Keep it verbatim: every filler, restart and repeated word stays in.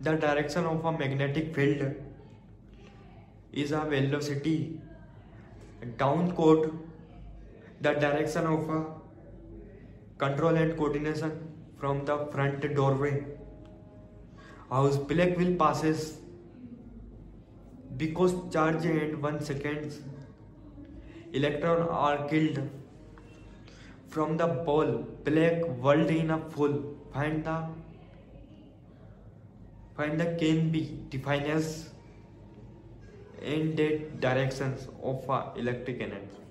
The direction of a magnetic field is a velocity. Down code, the direction of a control and coordination from the front doorway. House black wheel passes because charge and one seconds. Electrons are killed from the ball. Black world in a full. Find the find the can be defined as in the directions of a electric energy.